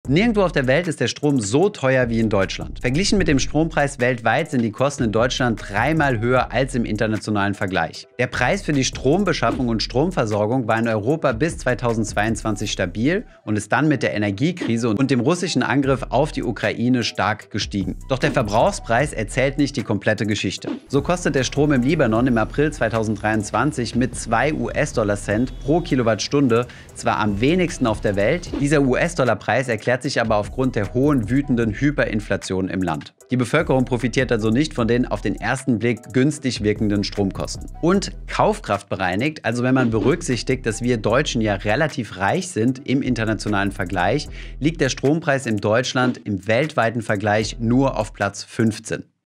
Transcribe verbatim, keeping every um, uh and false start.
Nirgendwo auf der Welt ist der Strom so teuer wie in Deutschland. Verglichen mit dem Strompreis weltweit sind die Kosten in Deutschland dreimal höher als im internationalen Vergleich. Der Preis für die Strombeschaffung und Stromversorgung war in Europa bis zweitausendzweiundzwanzig stabil und ist dann mit der Energiekrise und dem russischen Angriff auf die Ukraine stark gestiegen. Doch der Verbrauchspreis erzählt nicht die komplette Geschichte. So kostet der Strom im Libanon im April zweitausenddreiundzwanzig mit zwei US-Dollar-Cent pro Kilowattstunde zwar am wenigsten auf der Welt, dieser U S-Dollar-Preis erklärt sich aber aufgrund der hohen wütenden Hyperinflation im Land. Die Bevölkerung profitiert also nicht von den auf den ersten Blick günstig wirkenden Stromkosten. Und Kaufkraft bereinigt, also wenn man berücksichtigt, dass wir Deutschen ja relativ reich sind im internationalen Vergleich, liegt der Strompreis in Deutschland im weltweiten Vergleich nur auf Platz fünfzehn.